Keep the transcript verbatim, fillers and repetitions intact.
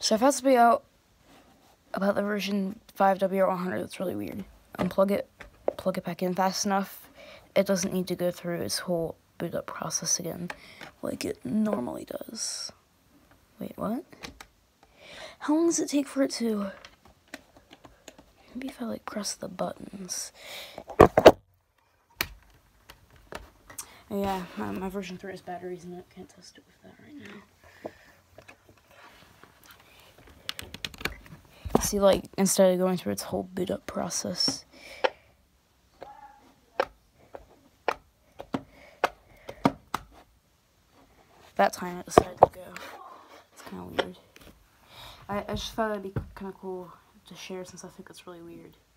So I found something out about the version five W R one hundred that's really weird. Unplug it, plug it back in fast enough. It doesn't need to go through its whole boot up process again, like it normally does. Wait, what? How long does it take for it to... Maybe if I like press the buttons. Oh, yeah, my, my version three has batteries in it. Can't test it with that right now. See, like, instead of going through its whole boot up process. That time it decided to go. It's kind of weird. I, I just thought it'd be kind of cool to share since I think it's really weird.